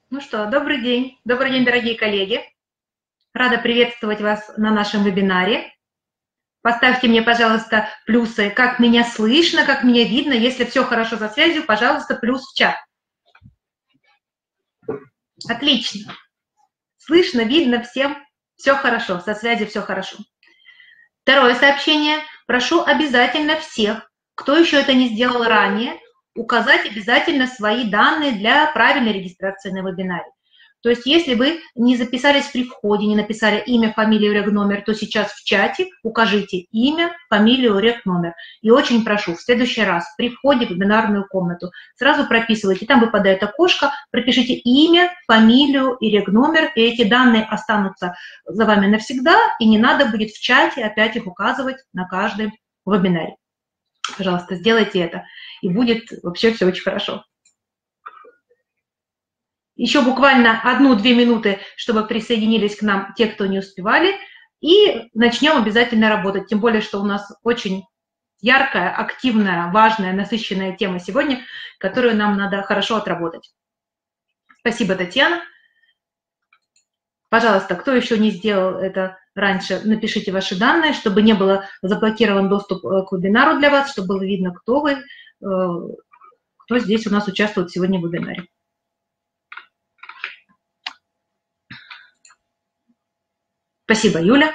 Ну что, добрый день, дорогие коллеги. Рада приветствовать вас на нашем вебинаре. Поставьте мне, пожалуйста, плюсы, как меня слышно, как меня видно. Если все хорошо со связью, пожалуйста, плюс в чат. Отлично. Слышно, видно всем, все хорошо, со связью все хорошо. Второе сообщение. Прошу обязательно всех, кто еще это не сделал ранее, указать обязательно свои данные для правильной регистрации на вебинаре. То есть если вы не записались при входе, не написали имя, фамилию, регномер, то сейчас в чате укажите имя, фамилию, регномер. И очень прошу, в следующий раз при входе в вебинарную комнату сразу прописывайте, там выпадает окошко, пропишите имя, фамилию и регномер, и эти данные останутся за вами навсегда, и не надо будет в чате опять их указывать на каждом вебинаре. Пожалуйста, сделайте это, и будет вообще все очень хорошо. Еще буквально 1-2 минуты, чтобы присоединились к нам те, кто не успевали, и начнем обязательно работать. Тем более, что у нас очень яркая, активная, важная, насыщенная тема сегодня, которую нам надо хорошо отработать. Спасибо, Татьяна. Пожалуйста, кто еще не сделал это раньше, напишите ваши данные, чтобы не было заблокирован доступ к вебинару для вас, чтобы было видно, кто вы, кто здесь у нас участвует сегодня в вебинаре. Спасибо, Юля.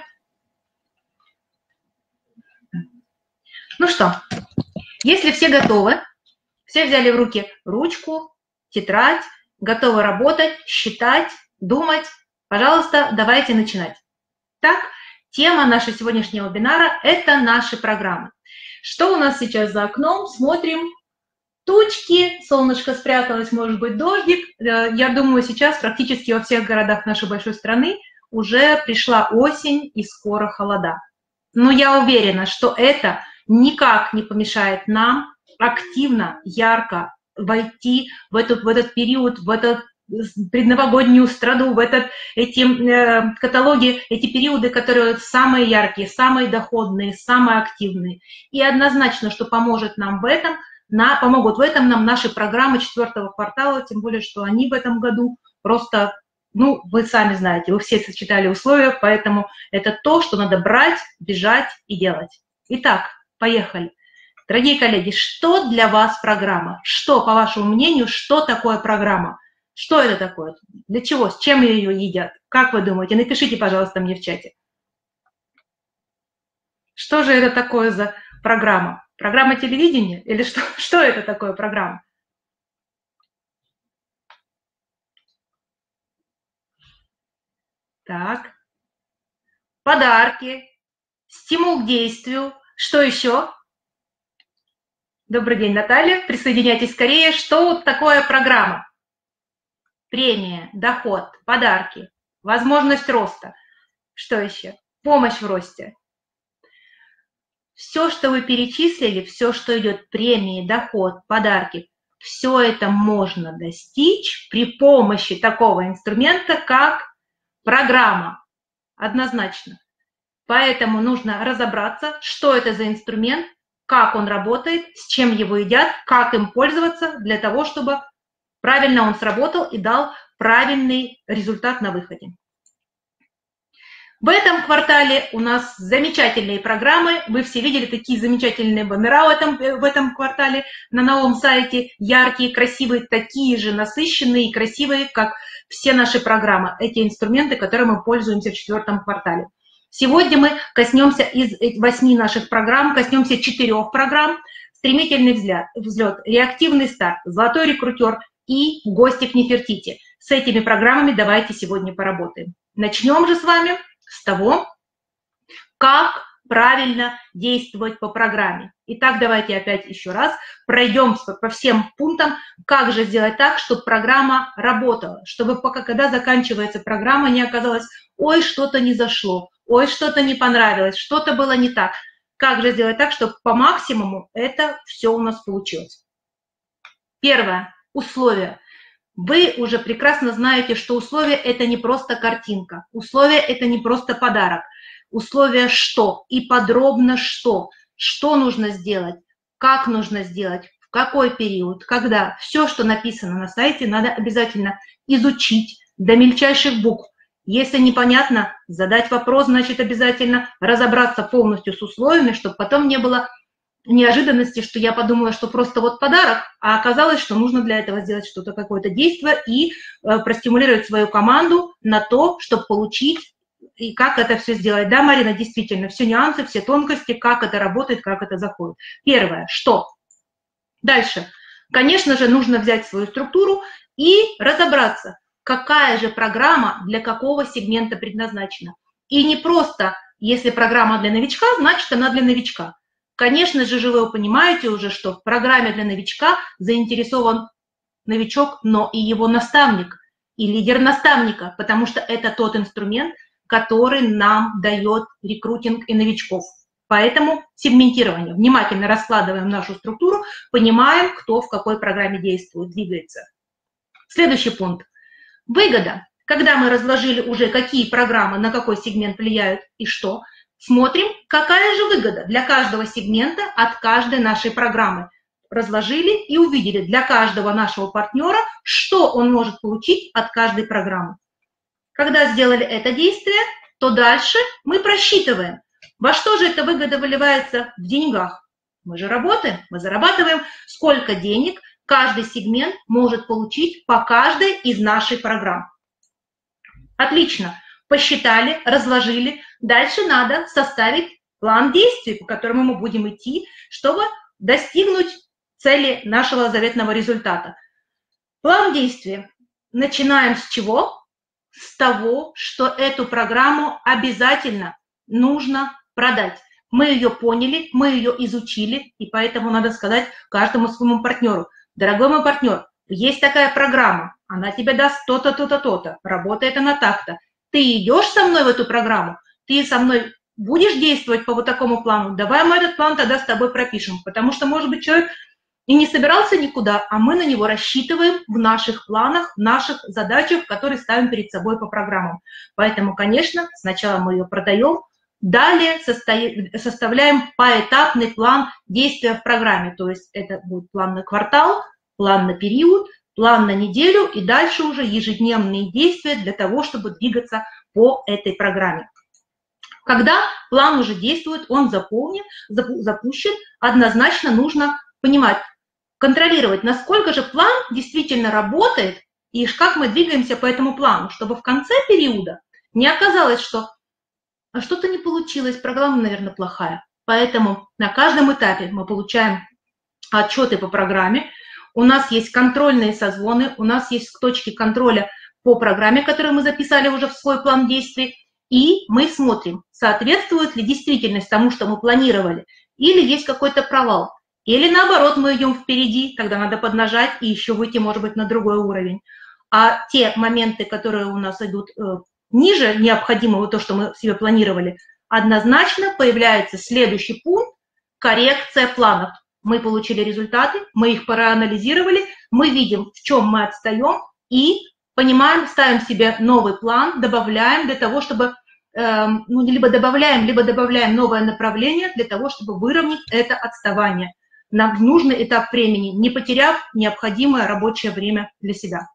Ну что, если все готовы, все взяли в руки ручку, тетрадь, готовы работать, считать, думать, пожалуйста, давайте начинать. Так, тема нашего сегодняшнего вебинара – это наши программы. Что у нас сейчас за окном? Смотрим. Тучки, солнышко спряталось, может быть, дождик. Я думаю, сейчас практически во всех городах нашей большой страны уже пришла осень и скоро холода. Но я уверена, что это никак не помешает нам активно, ярко войти в этот период, в эту предновогоднюю страду, в эти каталоги, эти периоды, которые самые яркие, самые доходные, самые активные. И однозначно, что поможет нам в этом, помогут в этом нам наши программы 4-го квартала, тем более, что они в этом году просто, ну, вы сами знаете, вы все сочетали условия, поэтому это то, что надо брать, бежать и делать. Итак, поехали. Дорогие коллеги, что для вас программа? Что, по вашему мнению, что такое программа? Что это такое? Для чего? С чем ее едят? Как вы думаете? Напишите, пожалуйста, мне в чате. Что же это такое за программа? Программа телевидения? Или что это такое программа? Так. Подарки, стимул к действию. Что еще? Добрый день, Наталья. Присоединяйтесь скорее. Что такое программа? Премия, доход, подарки, возможность роста. Что еще? Помощь в росте. Все, что вы перечислили, все, что идет, премии, доход, подарки, все это можно достичь при помощи такого инструмента, как программа. Однозначно. Поэтому нужно разобраться, что это за инструмент, как он работает, с чем его едят, как им пользоваться для того, чтобы правильно он сработал и дал правильный результат на выходе. В этом квартале у нас замечательные программы. Вы все видели такие замечательные баннера в этом квартале на новом сайте. Яркие, красивые, такие же насыщенные и красивые, как все наши программы. Эти инструменты, которыми мы пользуемся в 4-м квартале. Сегодня мы коснемся из 8 наших программ, коснемся 4 программ. Стремительный взлет, реактивный старт, золотой рекрутер и гости в Нефертити. С этими программами давайте сегодня поработаем. Начнем же с вами с того, как правильно действовать по программе. Итак, давайте опять еще раз пройдем по всем пунктам, как же сделать так, чтобы программа работала, чтобы пока, когда заканчивается программа, не оказалось, ой, что-то не зашло, ой, что-то не понравилось, что-то было не так. Как же сделать так, чтобы по максимуму это все у нас получилось. Первое. Условия. Вы уже прекрасно знаете, что условия – это не просто картинка, условия – это не просто подарок. Условия что? И подробно что? Что нужно сделать? Как нужно сделать? какой период, когда. Все, что написано на сайте, надо обязательно изучить до мельчайших букв. Если непонятно, задать вопрос, значит, обязательно разобраться полностью с условиями, чтобы потом не было неожиданности, что я подумала, что просто вот подарок, а оказалось, что нужно для этого сделать что-то, какое-то действие и простимулировать свою команду на то, чтобы получить и как это все сделать. Да, Марина, действительно, все нюансы, все тонкости, как это работает, как это заходит. Первое, что? Дальше. Конечно же, нужно взять свою структуру и разобраться, какая же программа для какого сегмента предназначена. И не просто, если программа для новичка, значит, она для новичка. Конечно же, вы понимаете уже, что в программе для новичка заинтересован новичок, но и его наставник, и лидер наставника, потому что это тот инструмент, который нам дает рекрутинг и новичков. Поэтому сегментирование. Внимательно раскладываем нашу структуру, понимаем, кто в какой программе действует, двигается. Следующий пункт. Выгода. Когда мы разложили уже, какие программы на какой сегмент влияют и что, смотрим, какая же выгода для каждого сегмента от каждой нашей программы. Разложили и увидели для каждого нашего партнера, что он может получить от каждой программы. Когда сделали это действие, то дальше мы просчитываем, во что же эта выгода выливается в деньгах. Мы же работаем, мы зарабатываем, сколько денег каждый сегмент может получить по каждой из нашей программ. Отлично. Посчитали, разложили. Дальше надо составить план действий, по которому мы будем идти, чтобы достигнуть цели нашего заветного результата. План действий. Начинаем с чего? С того, что эту программу обязательно нужно продать. Мы ее поняли, мы ее изучили, и поэтому надо сказать каждому своему партнеру: дорогой мой партнер, есть такая программа, она тебе даст то-то, то-то, то-то, работает она так-то. Ты идешь со мной в эту программу, ты со мной будешь действовать по вот такому плану, давай мы этот план тогда с тобой пропишем, потому что, может быть, человек и не собирался никуда, а мы на него рассчитываем в наших планах, в наших задачах, которые ставим перед собой по программам. Поэтому, конечно, сначала мы ее продаем, далее составляем поэтапный план действия в программе. То есть это будет план на квартал, план на период, план на неделю и дальше уже ежедневные действия для того, чтобы двигаться по этой программе. Когда план уже действует, он запущен, однозначно нужно понимать, контролировать, насколько же план действительно работает и как мы двигаемся по этому плану, чтобы в конце периода не оказалось, что что-то не получилось, программа, наверное, плохая. Поэтому на каждом этапе мы получаем отчеты по программе, у нас есть контрольные созвоны, у нас есть точки контроля по программе, которую мы записали уже в свой план действий, и мы смотрим, соответствует ли действительность тому, что мы планировали, или есть какой-то провал. Или наоборот, мы идем впереди, тогда надо поднажать и еще выйти, может быть, на другой уровень. А те моменты, которые у нас идут ниже необходимого, то, что мы себе планировали, однозначно появляется следующий пункт – коррекция планов. Мы получили результаты, мы их проанализировали, мы видим, в чем мы отстаем, и понимаем, ставим себе новый план, добавляем для того, чтобы либо добавляем новое направление для того, чтобы выровнять это отставание на нужный этап времени, не потеряв необходимое рабочее время для себя.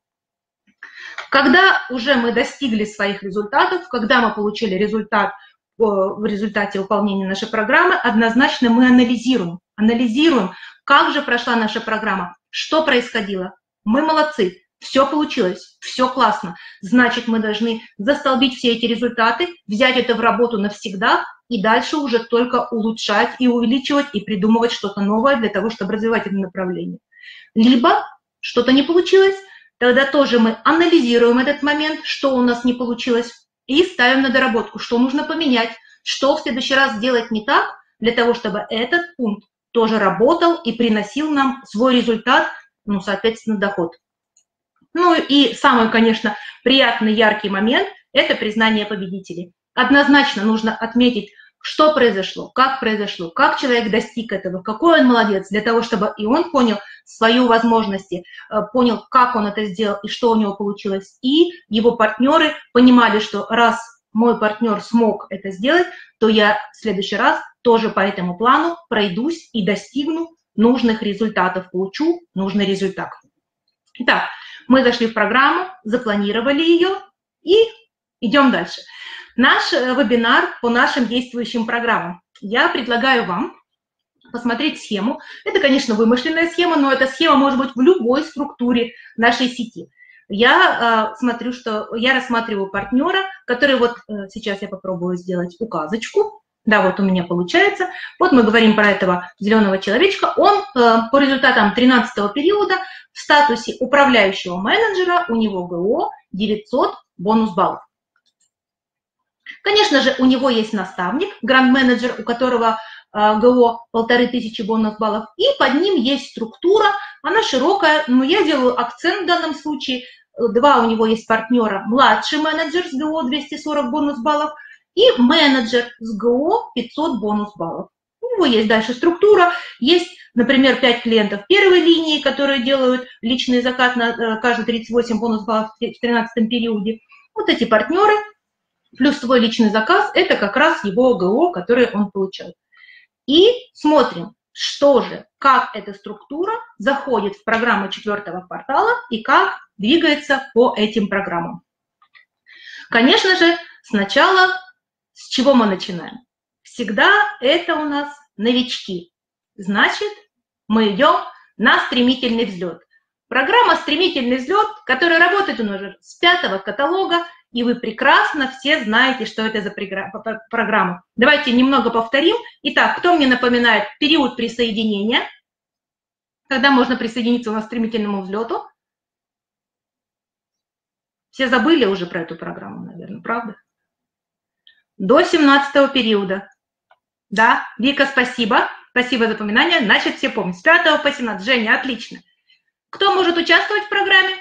Когда уже мы достигли своих результатов, когда мы получили результат в результате выполнения нашей программы, однозначно мы анализируем, как же прошла наша программа, что происходило. Мы молодцы, все получилось, все классно. Значит, мы должны застолбить все эти результаты, взять это в работу навсегда и дальше уже только улучшать и увеличивать и придумывать что-то новое для того, чтобы развивать это направление. Либо что-то не получилось, тогда тоже мы анализируем этот момент, что у нас не получилось, и ставим на доработку, что нужно поменять, что в следующий раз сделать не так, для того, чтобы этот пункт тоже работал и приносил нам свой результат, соответственно, доход. Ну и самый, конечно, приятный, яркий момент – это признание победителей. Однозначно нужно отметить, что произошло, как человек достиг этого, какой он молодец, для того, чтобы и он понял свою возможности, понял, как он это сделал и что у него получилось, и его партнеры понимали, что раз мой партнер смог это сделать, то я в следующий раз тоже по этому плану пройдусь и достигну нужных результатов, получу нужный результат. Итак, мы зашли в программу, запланировали ее и идем дальше. Наш вебинар по нашим действующим программам. Я предлагаю вам посмотреть схему. Это, конечно, вымышленная схема, но эта схема может быть в любой структуре нашей сети. Я смотрю, что я рассматриваю партнера, который вот сейчас я попробую сделать указочку. Да, вот у меня получается. Вот мы говорим про этого зеленого человечка. Он по результатам 13-го периода в статусе управляющего менеджера, у него ГО 900 бонус-баллов. Конечно же, у него есть наставник, гранд-менеджер, у которого ГО 1500 бонус-баллов, и под ним есть структура, она широкая, но я делаю акцент в данном случае. Два у него есть партнера, младший менеджер с ГО 240 бонус-баллов и менеджер с ГО 500 бонус-баллов. У него есть дальше структура, есть, например, 5 клиентов первой линии, которые делают личный заказ на каждый 38 бонус-баллов в 13 периоде. Вот эти партнеры плюс свой личный заказ, это как раз его ГО, который он получает. И смотрим, что же, как эта структура заходит в программу 4-го квартала и как двигается по этим программам. Конечно же, сначала с чего мы начинаем? Всегда это у нас новички. Значит, мы идем на стремительный взлет. Программа «Стремительный взлет», которая работает уже с 5-го каталога, и вы прекрасно все знаете, что это за программа. Давайте немного повторим. Итак, кто мне напоминает период присоединения? Когда можно присоединиться у нас к стремительному взлету? Все забыли уже про эту программу, наверное, правда? До 17-го периода. Да, Вика, спасибо. Спасибо за напоминание. Значит, все помнят. С 5 по 17. Женя, отлично. Кто может участвовать в программе?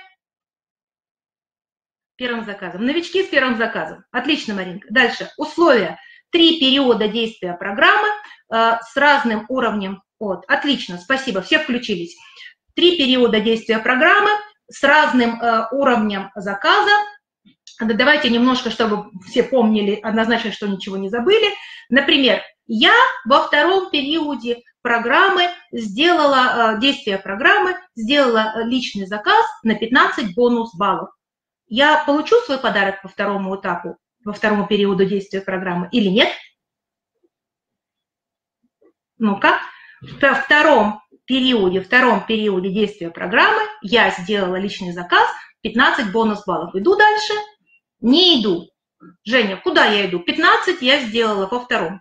Первым заказом. Новички с первым заказом. Отлично, Маринка. Дальше. Условия. 3 периода действия программы с разным уровнем. Вот. Отлично, спасибо. Все включились. 3 периода действия программы с разным уровнем заказа. Давайте немножко, чтобы все помнили однозначно, что ничего не забыли. Например, я во 2-м периоде программы сделала, действия программы, сделала личный заказ на 15 бонус-баллов. Я получу свой подарок по 2-му этапу, по 2-му периоду действия программы или нет? Ну-ка, в 2-м периоде действия программы я сделала личный заказ, 15 бонус-баллов. Иду дальше? Не иду. Женя, куда я иду? 15 я сделала по 2-му.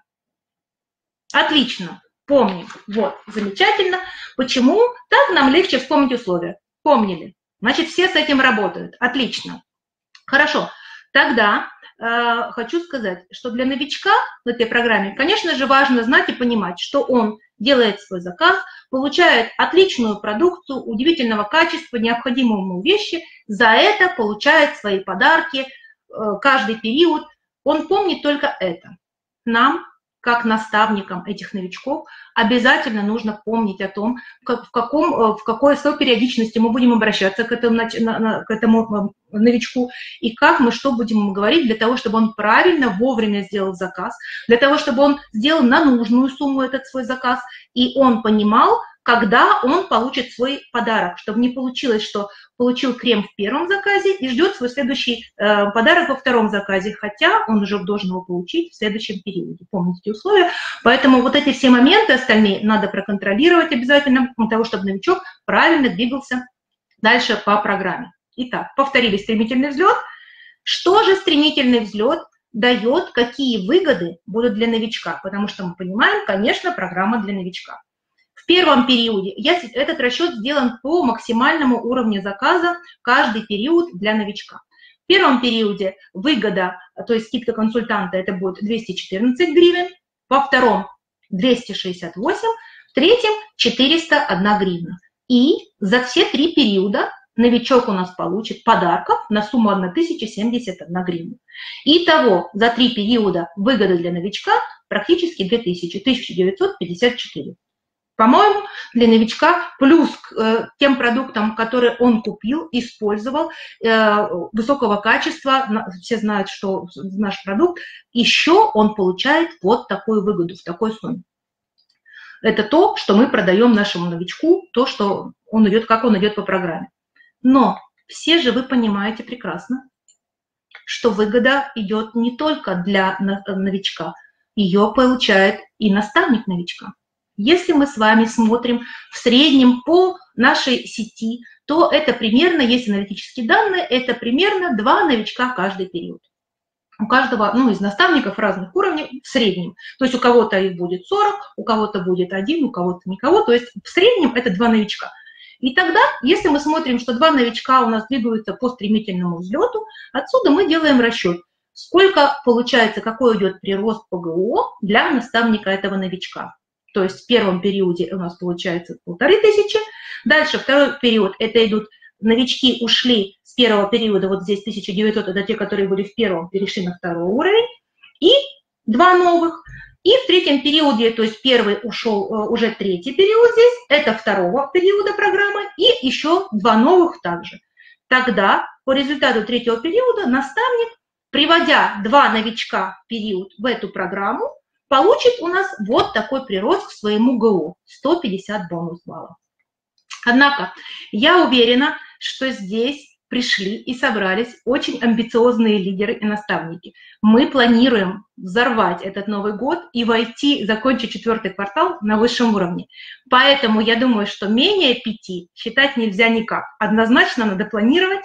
Отлично, помним. Вот, замечательно. Почему? Так нам легче вспомнить условия. Помнили. Значит, все с этим работают. Отлично. Хорошо. Тогда хочу сказать, что для новичка в этой программе, конечно же, важно знать и понимать, что он делает свой заказ, получает отличную продукцию, удивительного качества, необходимые ему вещи, за это получает свои подарки каждый период. Он помнит только это. Нам, как наставникам этих новичков, обязательно нужно помнить о том, в какой периодичности мы будем обращаться к этому новичку, и как мы что будем говорить для того, чтобы он правильно, вовремя сделал заказ, для того, чтобы он сделал на нужную сумму этот свой заказ, и он понимал, когда он получит свой подарок, чтобы не получилось, что получил крем в 1-м заказе и ждет свой следующий подарок во 2-м заказе, хотя он уже должен его получить в следующем периоде. Помните эти условия? Поэтому вот эти все моменты остальные надо проконтролировать обязательно, для того, чтобы новичок правильно двигался дальше по программе. Итак, повторили стремительный взлет. Что же стремительный взлет дает, какие выгоды будут для новичка? Потому что мы понимаем, конечно, программа для новичка. В 1-м периоде этот расчет сделан по максимальному уровню заказа каждый период для новичка. В 1-м периоде выгода, то есть скидка консультанта, это будет 214 гривен, во 2-м 268, в 3-м 401 гривна. И за все 3 периода новичок у нас получит подарков на сумму 1071 гривна. Итого за 3 периода выгода для новичка практически 2000, 1954. По-моему, для новичка плюс к тем продуктам, которые он купил, использовал, высокого качества, все знают, что наш продукт, еще он получает вот такую выгоду в такой сумме. Это то, что мы продаем нашему новичку, то, что он идет, как он идет по программе. Но все же вы понимаете прекрасно, что выгода идет не только для новичка, ее получает и наставник новичка. Если мы с вами смотрим в среднем по нашей сети, то это примерно, если аналитические данные, это примерно 2 новичка каждый период. У каждого, из наставников разных уровней в среднем. То есть у кого-то их будет 40, у кого-то будет 1, у кого-то никого. То есть в среднем это 2 новичка. И тогда, если мы смотрим, что 2 новичка у нас двигаются по стремительному взлету, отсюда мы делаем расчет, сколько получается, какой идет прирост по ГО для наставника этого новичка. То есть в первом периоде у нас получается 1500, дальше второй период, это идут новички ушли с первого периода, вот здесь 1900, это те, которые были в первом, перешли на второй уровень, и 2 новых. И в третьем периоде, то есть первый ушел, уже третий период здесь, это второго периода программы, и еще 2 новых также. Тогда по результату третьего периода наставник, приводя 2 новичка в период в эту программу, получит у нас вот такой прирост к своему ГО, 150 бонус баллов. Однако я уверена, что здесь пришли и собрались очень амбициозные лидеры и наставники. Мы планируем взорвать этот Новый год и войти, закончить 4-й квартал на высшем уровне. Поэтому я думаю, что менее 5 считать нельзя никак. Однозначно надо планировать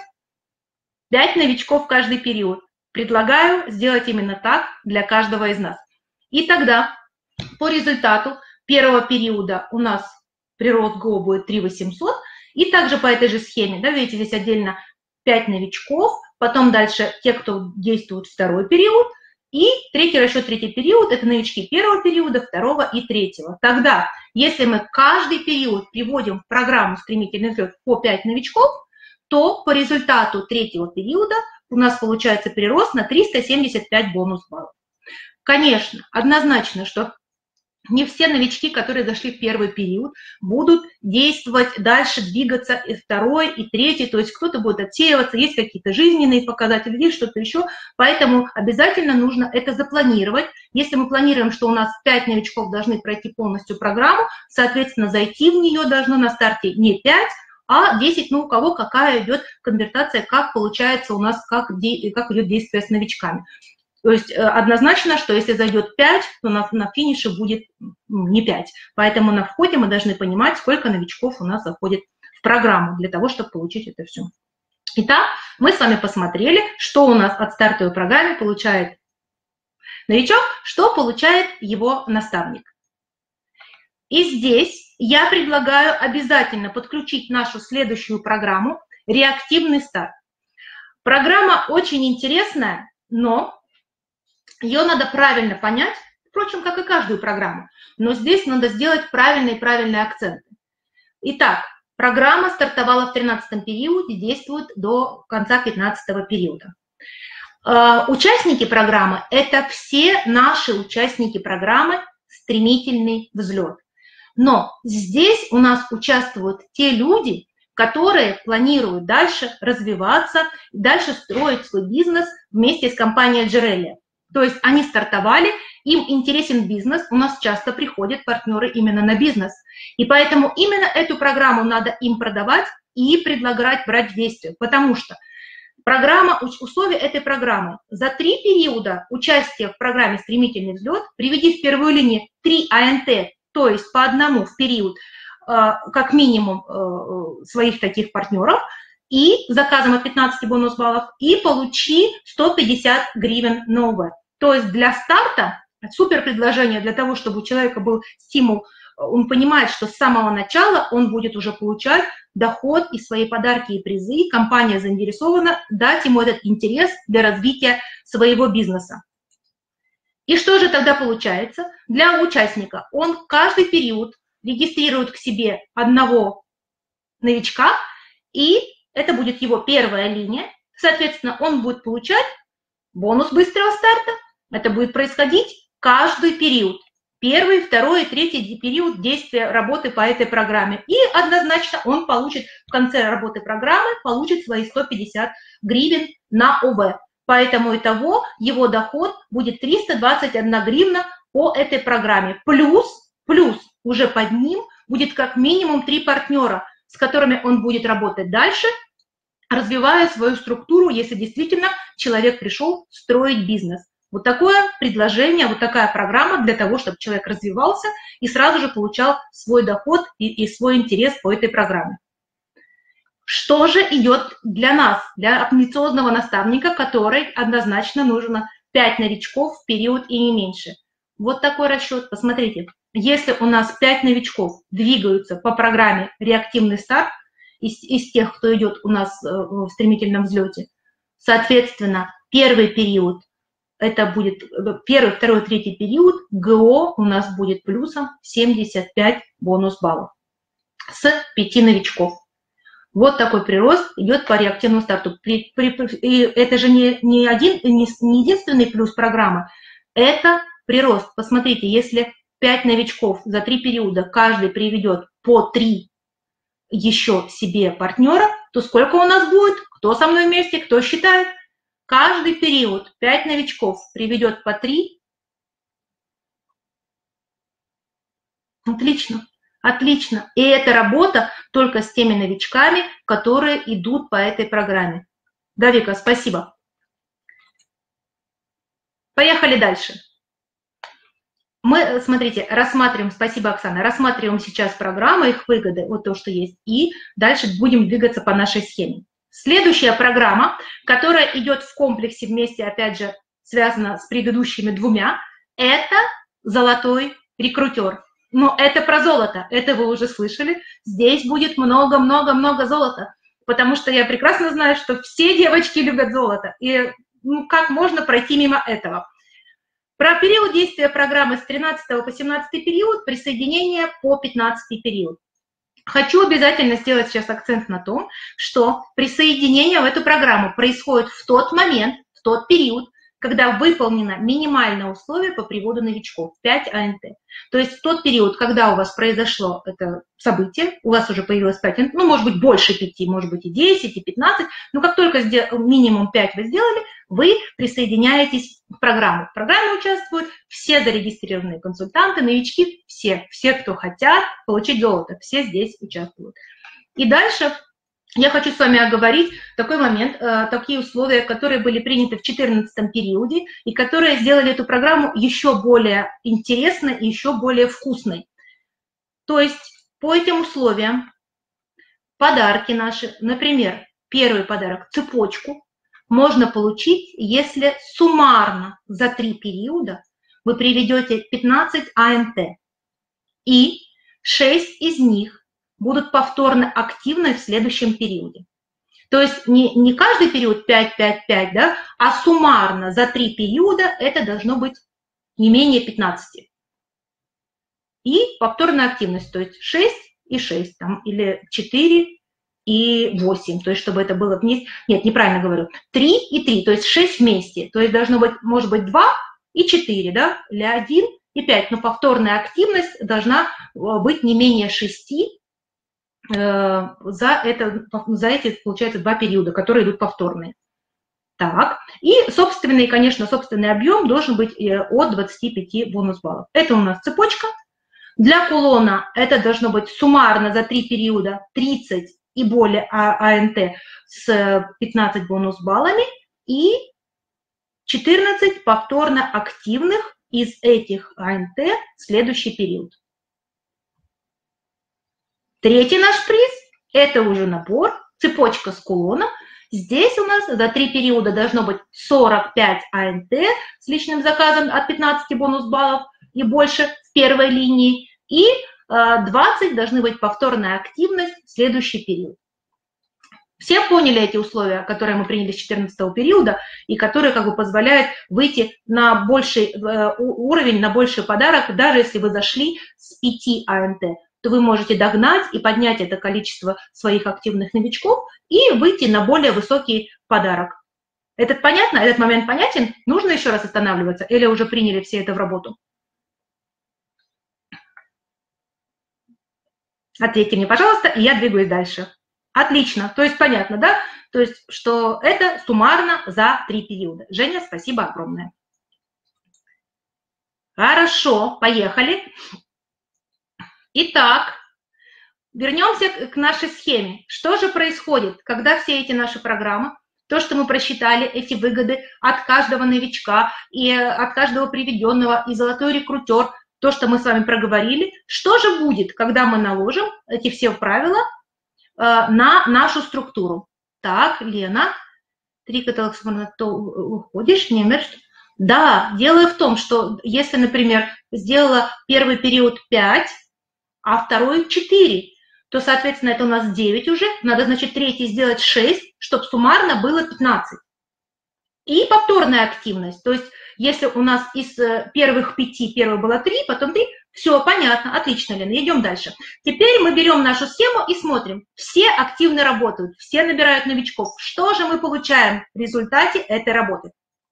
5 новичков в каждый период. Предлагаю сделать именно так для каждого из нас. И тогда по результату первого периода у нас прирост ГО будет 3800, и также по этой же схеме, да, видите, здесь отдельно 5 новичков, потом дальше те, кто действует второй период, и третий расчет, третий период, это новички первого периода, второго и третьего. Тогда, если мы каждый период приводим в программу «Стремительный взлет» по 5 новичков, то по результату третьего периода у нас получается прирост на 375 бонус баллов. Конечно, однозначно, что не все новички, которые зашли в первый период, будут действовать дальше, двигаться и второй, и третий, то есть кто-то будет отсеиваться, есть какие-то жизненные показатели, есть что-то еще, поэтому обязательно нужно это запланировать. Если мы планируем, что у нас 5 новичков должны пройти полностью программу, соответственно, зайти в нее должно на старте не 5, а 10, у кого какая идет конвертация, как получается у нас, как идет действие с новичками. То есть однозначно, что если зайдет 5, то на финише будет не 5. Поэтому на входе мы должны понимать, сколько новичков у нас заходит в программу для того, чтобы получить это все. Итак, мы с вами посмотрели, что у нас от стартовой программы получает новичок, что получает его наставник. И здесь я предлагаю обязательно подключить нашу следующую программу «Реактивный старт». Программа очень интересная, но ее надо правильно понять, впрочем, как и каждую программу, но здесь надо сделать правильные акценты. Итак, программа стартовала в 13-м периоде, действует до конца 15-го периода. Участники программы – это все наши участники программы «Стремительный взлет». Но здесь у нас участвуют те люди, которые планируют дальше развиваться, дальше строить свой бизнес вместе с компанией Джерелия. То есть они стартовали, им интересен бизнес, у нас часто приходят партнеры именно на бизнес. И поэтому именно эту программу надо им продавать и предлагать брать в действие, потому что условия этой программы: за 3 периода участия в программе «Стремительный взлет» приведи в первую линию 3 АНТ, то есть по одному в период, как минимум, своих таких партнеров, и заказом от 15 бонус баллов, и получи 150 гривен на УВ. То есть для старта супер предложение для того, чтобы у человека был стимул, он понимает, что с самого начала он будет уже получать доход и свои подарки и призы, компания заинтересована дать ему этот интерес для развития своего бизнеса. И что же тогда получается? Для участника он каждый период регистрирует к себе одного новичка, и это будет его первая линия. Соответственно, он будет получать бонус быстрого старта. Это будет происходить каждый период. Первый, второй и третий период действия работы по этой программе. И однозначно он получит в конце работы программы, получит свои 150 гривен на ОВ. Поэтому итого его доход будет 321 гривна по этой программе. Плюс уже под ним будет как минимум 3 партнера, с которыми он будет работать дальше, развивая свою структуру, если действительно человек пришел строить бизнес. Вот такое предложение, вот такая программа для того, чтобы человек развивался и сразу же получал свой доход и свой интерес по этой программе. Что же идет для нас, для амбициозного наставника, который однозначно нужно 5 новичков в период и не меньше? Вот такой расчет. Посмотрите, если у нас 5 новичков двигаются по программе «Реактивный старт», из тех, кто идет у нас в стремительном взлете, соответственно, первый период, это будет первый, второй, третий период, ГО у нас будет плюсом 75 бонус-баллов с 5 новичков. Вот такой прирост идет по реактивному старту. И это же не единственный плюс программы, это прирост. Посмотрите, если 5 новичков за 3 периода каждый приведет по 3 еще себе партнера, то сколько у нас будет? Кто со мной вместе, кто считает? Каждый период 5 новичков приведет по 3. Отлично, отлично. И это работа только с теми новичками, которые идут по этой программе. Да, Вика, спасибо. Поехали дальше. Мы, смотрите, рассматриваем, спасибо, Оксана, рассматриваем сейчас программы, их выгоды, вот то, что есть, и дальше будем двигаться по нашей схеме. Следующая программа, которая идет в комплексе вместе, опять же, связана с предыдущими двумя, это «Золотой рекрутер». Но это про золото, это вы уже слышали. Здесь будет много-много-много золота, потому что я прекрасно знаю, что все девочки любят золото. И как можно пройти мимо этого? Про период действия программы с 13 по 17 период, присоединение по 15 период. Хочу обязательно сделать сейчас акцент на том, что присоединение в эту программу происходит в тот момент, в тот период, когда выполнено минимальное условие по приводу новичков, 5 АНТ. То есть в тот период, когда у вас произошло это событие, у вас уже появилось 5 АНТ, ну, может быть, больше 5, может быть, и 10, и 15, но как только минимум 5 вы сделали, вы присоединяетесь в программу. В программе участвуют все зарегистрированные консультанты, новички, все, кто хотят получить золото, все здесь участвуют. И дальше я хочу с вами оговорить такой момент, такие условия, которые были приняты в 14 периоде и которые сделали эту программу еще более интересной и еще более вкусной. То есть по этим условиям подарки наши, например, первый подарок – цепочку, можно получить, если суммарно за 3 периода вы приведете 15 АНТ, и 6 из них будут повторно активны в следующем периоде. То есть не каждый период 5, 5, 5, да, а суммарно за 3 периода это должно быть не менее 15. И повторная активность, то есть 6 и 6, там, или 4 и 8, то есть чтобы это было вместе, нет, неправильно говорю, 3 и 3, то есть 6 вместе, то есть должно быть, может быть, 2 и 4, да, или 1 и 5, но повторная активность должна быть не менее 6 за эти, получается, 2 периода, которые идут повторные. Так, и собственный, конечно, собственный объем должен быть от 25 бонус-баллов. Это у нас цепочка. Для кулона это должно быть суммарно за 3 периода 30 и более АНТ с 15 бонус-баллами и 14 повторно активных из этих АНТ в следующий период. Третий наш приз – это уже набор, цепочка с кулоном. Здесь у нас за 3 периода должно быть 45 АНТ с личным заказом от 15 бонус-баллов и больше в первой линии, и 20 должны быть повторная активность в следующий период. Все поняли эти условия, которые мы приняли с 14 периода и которые как бы позволяют выйти на больший уровень, на больший подарок, даже если вы зашли с 5 АНТ, то вы можете догнать и поднять это количество своих активных новичков и выйти на более высокий подарок. Это понятно? Этот момент понятен? Нужно еще раз останавливаться или уже приняли все это в работу? Ответьте мне, пожалуйста, и я двигаюсь дальше. Отлично, то есть понятно, да? То есть, что это суммарно за 3 периода. Женя, спасибо огромное. Хорошо, поехали. Итак, вернемся к нашей схеме. Что же происходит, когда все эти наши программы, то, что мы просчитали, эти выгоды от каждого новичка и от каждого приведенного, и золотой рекрутер, то, что мы с вами проговорили, что же будет, когда мы наложим эти все правила на нашу структуру? Так, Лена, 3 каталога, то уходишь, немец. Да, дело в том, что если, например, сделала первый период 5, а второй 4, то, соответственно, это у нас 9 уже. Надо, значит, третий сделать 6, чтобы суммарно было 15. И повторная активность. То есть, если у нас из первых 5 первое было 3, потом 3, все понятно, отлично, Лена, идем дальше. Теперь мы берем нашу схему и смотрим. Все активно работают, все набирают новичков. Что же мы получаем в результате этой работы?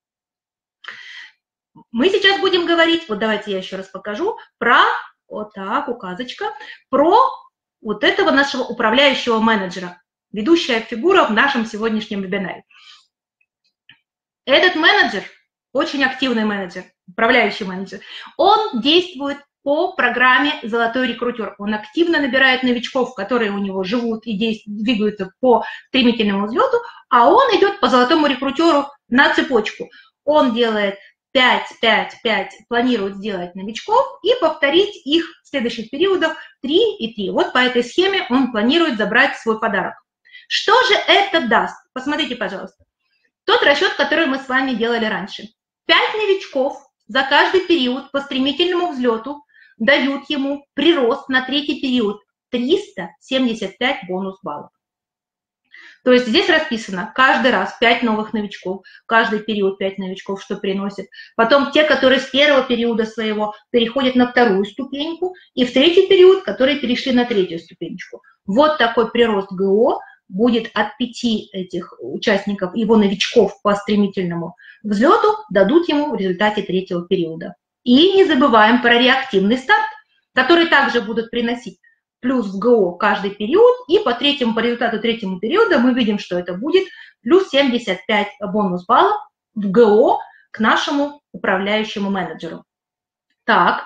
Мы сейчас будем говорить, вот давайте я еще раз покажу, про, вот так, указочка, про вот этого нашего управляющего менеджера, ведущая фигура в нашем сегодняшнем вебинаре. Этот менеджер, очень активный менеджер, управляющий менеджер, он действует по программе «Золотой рекрутер». Он активно набирает новичков, которые у него живут и двигаются по стремительному взлету, а он идет по золотому рекрутеру на цепочку. Он делает 5, 5, 5, планирует сделать новичков и повторить их в следующих периодах 3 и 3. Вот по этой схеме он планирует забрать свой подарок. Что же это даст? Посмотрите, пожалуйста. Тот расчет, который мы с вами делали раньше. 5 новичков за каждый период по стремительному взлету дают ему прирост на третий период 375 бонус-баллов. То есть здесь расписано каждый раз 5 новых новичков, каждый период 5 новичков, что приносит. Потом те, которые с первого периода своего переходят на вторую ступеньку, и в третий период, которые перешли на третью ступенечку. Вот такой прирост ГО будет от 5 этих участников, его новичков по стремительному взлету, дадут ему в результате третьего периода. И не забываем про реактивный старт, который также будут приносить плюс в ГО каждый период, и по результату третьего периода мы видим, что это будет плюс 75 бонус-баллов в ГО к нашему управляющему менеджеру. Так,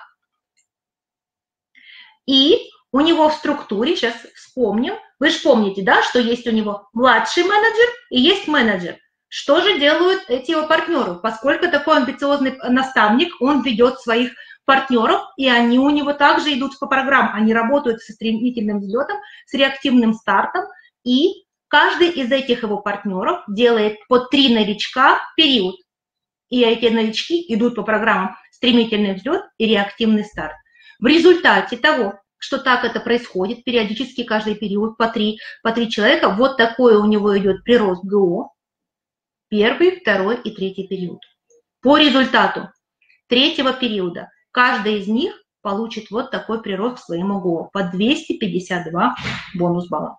и у него в структуре, сейчас вспомним, вы же помните, да, что есть у него младший менеджер и есть менеджер. Что же делают эти его партнеры? Поскольку такой амбициозный наставник, он ведет своих партнеров, и они у него также идут по программам. Они работают со стремительным взлетом, с реактивным стартом, и каждый из этих его партнеров делает по 3 новичка в период. И эти новички идут по программам стремительный взлет и реактивный старт. В результате того, что так это происходит, периодически каждый период по 3 человека, вот такой у него идет прирост ГО, первый, второй и третий период. По результату третьего периода каждый из них получит вот такой прирост к своему ГО по 252 бонус-балла.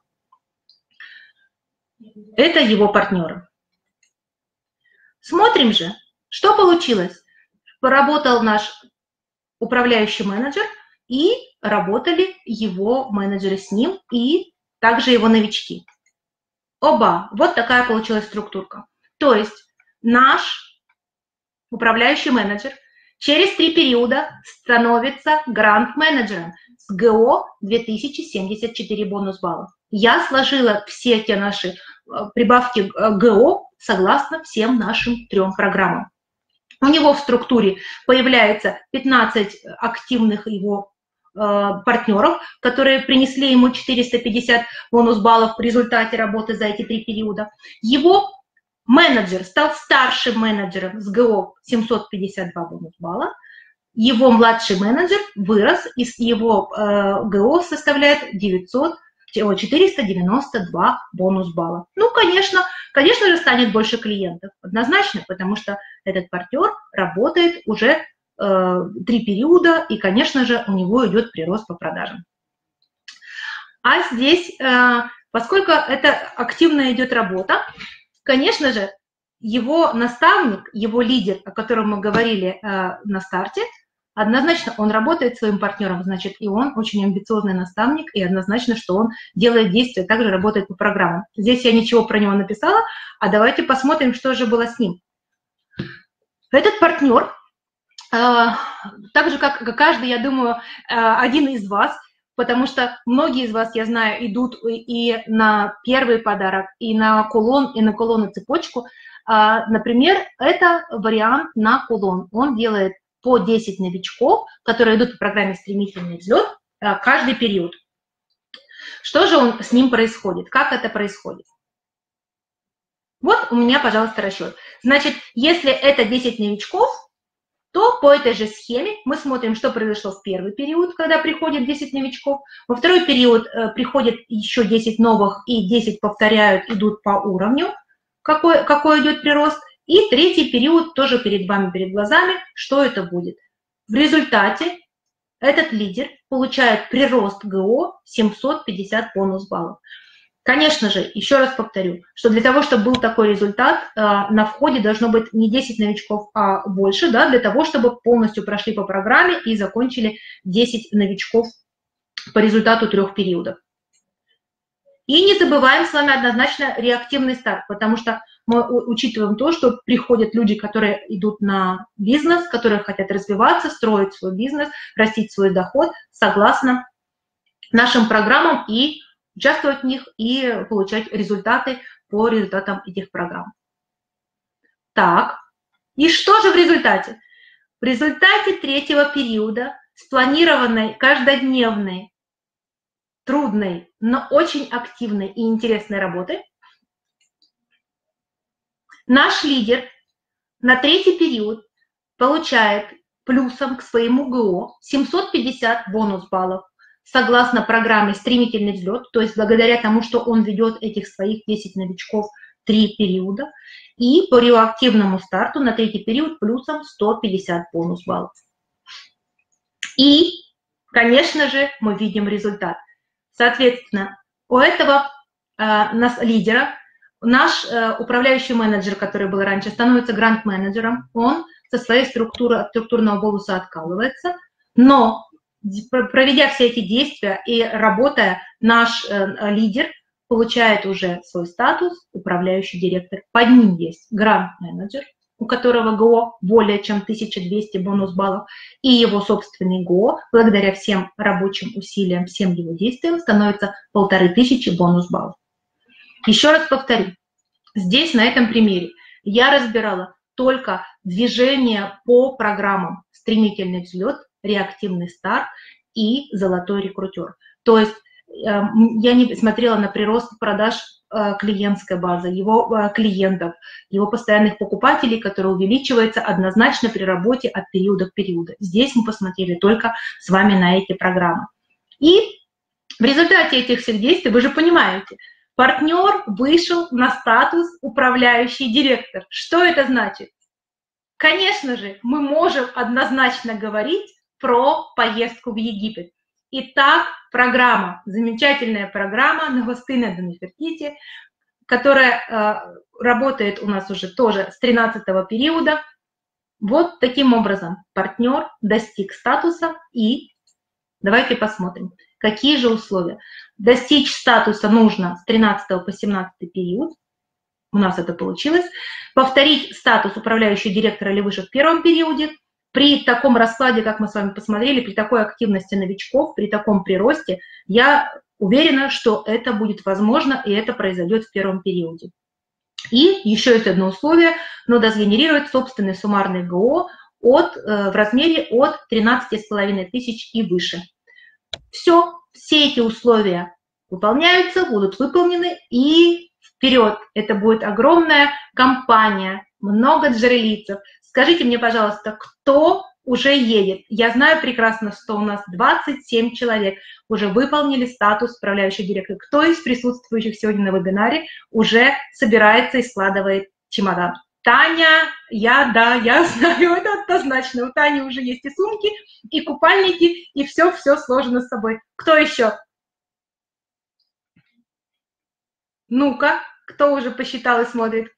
Это его партнеры. Смотрим же, что получилось. Поработал наш управляющий менеджер, и работали его менеджеры с ним, и также его новички. Оба. Вот такая получилась структурка. То есть наш управляющий менеджер через 3 периода становится гранд-менеджером с ГО 2074 бонус-баллов. Я сложила все те наши прибавки ГО согласно всем нашим 3 программам. У него в структуре появляется 15 активных его партнеров, которые принесли ему 450 бонус-баллов в результате работы за эти 3 периода. Его менеджер стал старшим менеджером с ГО 752 бонус-балла. Его младший менеджер вырос, и его ГО составляет 492 бонус-балла. Ну, конечно же, станет больше клиентов, однозначно, потому что этот партнер работает уже 3 периода, и, конечно же, у него идет прирост по продажам. А здесь, поскольку это активно идет работа, конечно же, его наставник, его лидер, о котором мы говорили на старте, однозначно он работает своим партнером, значит, и он очень амбициозный наставник, и однозначно, что он делает действия, также работает по программам. Здесь я ничего про него написала, а давайте посмотрим, что же было с ним. Этот партнер, так же, как каждый, я думаю, один из вас, потому что многие из вас, я знаю, идут и на первый подарок, и на кулон, и на кулон и цепочку. Например, это вариант на кулон. Он делает по 10 новичков, которые идут по программе «Стремительный взлет» каждый период. Что же с ним происходит? Как это происходит? Вот у меня, пожалуйста, расчет. Значит, если это 10 новичков, то по этой же схеме мы смотрим, что произошло в первый период, когда приходит 10 новичков. Во второй период приходит еще 10 новых, и 10 повторяют, идут по уровню, какой идет прирост. И третий период тоже перед вами, перед глазами, что это будет. В результате этот лидер получает прирост ГО 750 бонус-баллов. Конечно же, еще раз повторю, что для того, чтобы был такой результат, на входе должно быть не 10 новичков, а больше, да, для того, чтобы полностью прошли по программе и закончили 10 новичков по результату 3 периодов. И не забываем с вами однозначно реактивный старт, потому что мы учитываем то, что приходят люди, которые идут на бизнес, которые хотят развиваться, строить свой бизнес, растить свой доход согласно нашим программам и участвовать в них и получать результаты по результатам этих программ. Так, и что же в результате? В результате третьего периода спланированной каждодневной, трудной, но очень активной и интересной работы наш лидер на третий период получает плюсом к своему ГО 750 бонус-баллов согласно программе «Стремительный взлет», то есть благодаря тому, что он ведет этих своих 10 новичков 3 периода, и по реактивному старту на третий период плюсом 150 бонус-баллов. И, конечно же, мы видим результат. Соответственно, у этого лидера наш управляющий менеджер, который был раньше, становится грант-менеджером, он со своей структурного бонуса откалывается, но проведя все эти действия и работая, наш лидер получает уже свой статус управляющий директор. Под ним есть грант-менеджер, у которого ГО более чем 1200 бонус-баллов, и его собственный ГО, благодаря всем рабочим усилиям, всем его действиям, становится 1500 бонус-баллов. Еще раз повторю, здесь, на этом примере, я разбирала только движение по программам «Стремительный взлет», «Реактивный старт» и «Золотой рекрутер». То есть я не смотрела на прирост продаж клиентской базы, его клиентов, его постоянных покупателей, который увеличивается однозначно при работе от периода к периоду. Здесь мы посмотрели только с вами на эти программы. И в результате этих всех действий, вы же понимаете, партнер вышел на статус управляющий директор. Что это значит? Конечно же, мы можем однозначно говорить про поездку в Египет. Итак, программа, замечательная программа Новостына до Нефертити, которая работает у нас уже тоже с 13-го периода. Вот таким образом партнер достиг статуса, и давайте посмотрим, какие же условия. Достичь статуса нужно с 13 по 17 период. У нас это получилось. Повторить статус управляющего директора или выше в первом периоде. При таком раскладе, как мы с вами посмотрели, при такой активности новичков, при таком приросте, я уверена, что это будет возможно, и это произойдет в первом периоде. И еще есть одно условие, надо сгенерировать собственный суммарный ГО в размере от 13 500 и выше. Все эти условия выполняются, будут выполнены, и вперед. Это будет огромная компания, много джерелицев. Скажите мне, пожалуйста, кто уже едет? Я знаю прекрасно, что у нас 27 человек уже выполнили статус управляющего директора. Кто из присутствующих сегодня на вебинаре уже собирается и складывает чемодан? Таня, я знаю, это однозначно. У Тани уже есть и сумки, и купальники, и все сложено с собой. Кто еще? Ну-ка, кто уже посчитал и смотрит?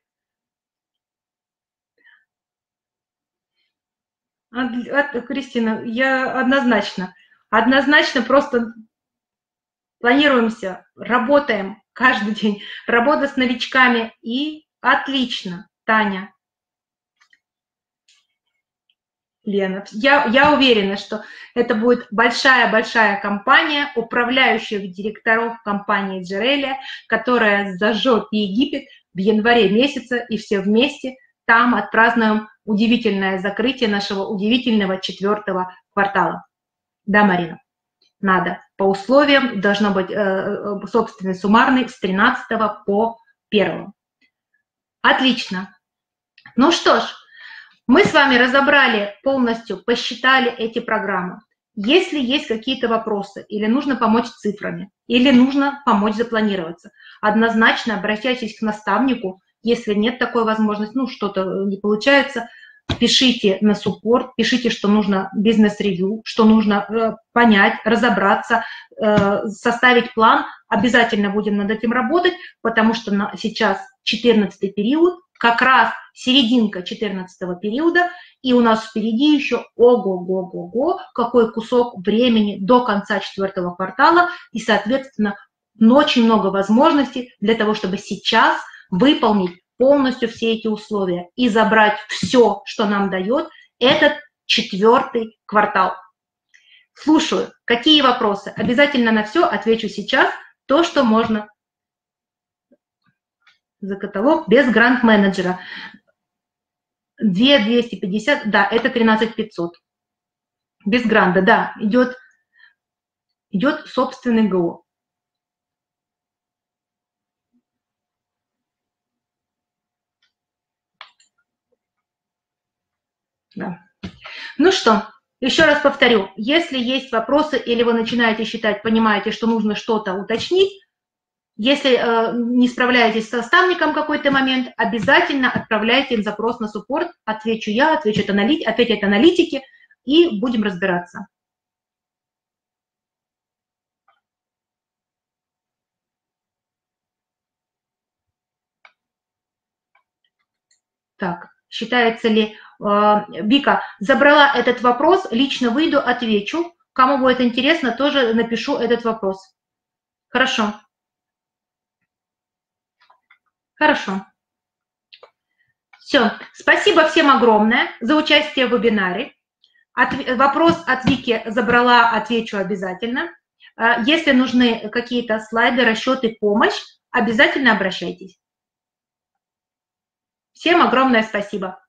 Кристина, я однозначно просто планируемся, работаем каждый день, работа с новичками, и отлично, Таня. Лена, я уверена, что это будет большая-большая компания управляющих директоров компании Джерелия, которая зажжет Египет в январе месяце, и все вместе там отпразднуем удивительное закрытие нашего удивительного 4-го квартала. Да, Марина? Надо. По условиям должно быть собственный суммарный с 13 по 1. Отлично. Ну что ж, мы с вами разобрали полностью, посчитали эти программы. Если есть какие-то вопросы, или нужно помочь с цифрами, или нужно помочь запланироваться, однозначно обращайтесь к наставнику. Если нет такой возможности, ну что-то не получается, пишите на суппорт, пишите, что нужно бизнес-ревью, что нужно понять, разобраться, составить план. Обязательно будем над этим работать, потому что сейчас 14-й период, как раз серединка 14-го периода, и у нас впереди еще ого-го-го-го, какой кусок времени до конца 4-го квартала, и, соответственно, очень много возможностей для того, чтобы сейчас выполнить полностью все эти условия и забрать все, что нам дает этот 4-й квартал. Слушаю. Какие вопросы? Обязательно на все отвечу сейчас. То, что можно за каталог без грант-менеджера. 2250, да, это 13500. Без гранта, да, идет собственный ГО. Да. Ну что, еще раз повторю, если есть вопросы или вы начинаете считать, понимаете, что нужно что-то уточнить, если не справляетесь с наставником в какой-то момент, обязательно отправляйте им запрос на суппорт, отвечу я, ответят аналитики, и будем разбираться. Так, считается ли... Вика, забрала этот вопрос, лично выйду, отвечу. Кому будет интересно, тоже напишу этот вопрос. Хорошо. Хорошо. Все. Спасибо всем огромное за участие в вебинаре. Вопрос от Вики забрала, отвечу обязательно. Если нужны какие-то слайды, расчеты, помощь, обязательно обращайтесь. Всем огромное спасибо.